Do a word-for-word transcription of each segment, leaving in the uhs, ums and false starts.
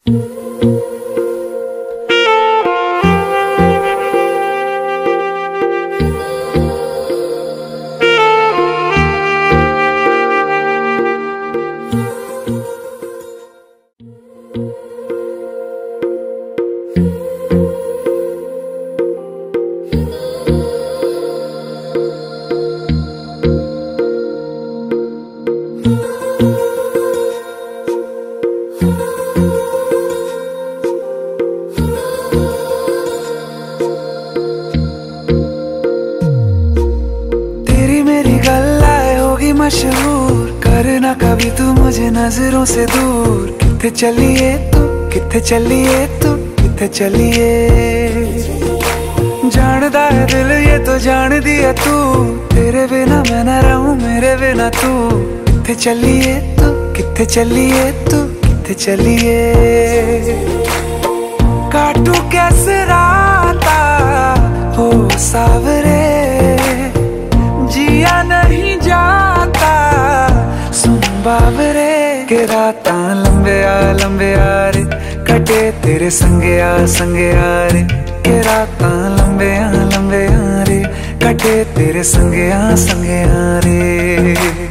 मशहूर करना कभी तू मुझे नजरों से दूर। किथे चलिए तू, किथे चलिए तू, किथे चलिए। जानदा है दिल ये तो जान दिया तू, तेरे बिना मैं न रहूं मेरे बिना तू। किथे चलिए तू, किथे चलिए तू, किथे चलिए। काटू कैसे राता हो सावरे, जिया नहीं जाता सुन बावरे। के रातां लंबे आ लंबे आ रे, कटे तेरे संगे आ संगे आ रे। के रातां लंबे आ लंबे आ रे, कटे तेरे संगे आ संगे आ रे।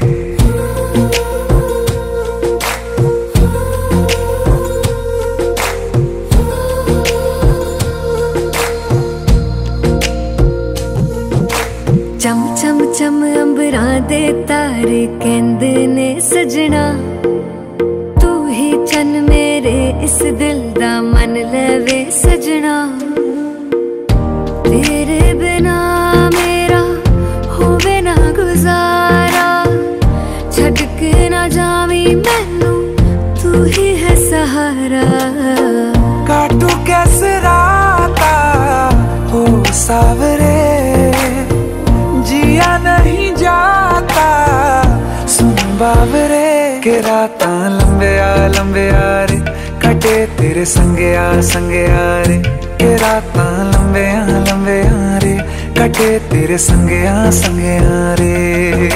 चम चम चम अंबरां दे तारे कहंदे ने सजना, तू ही चन मेरे इस दिल दा मन लवे सजना। तेरे बिना मेरा होवे ना गुजारा, छड़ के ना जावी मैनू तू ही है सहारा। काटू कैसे राता हो सावरे, जिया नहीं जाता सुन बावरे। के रातां लंबे आ लंबे आ रे, कटे तेरे संगे आ संगे आ रे। के रातां लंबे आ लंबे आ रे, कटे तेरे संगे आ संगे आ रे।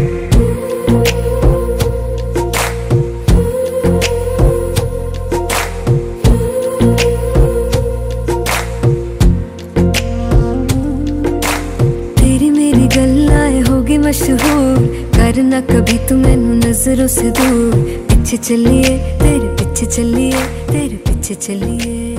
मशहूर करना कभी तू मैनू नजरों से दूर। पीछे चलिए तेरे पीछे चलिए तेरे पीछे चलिए।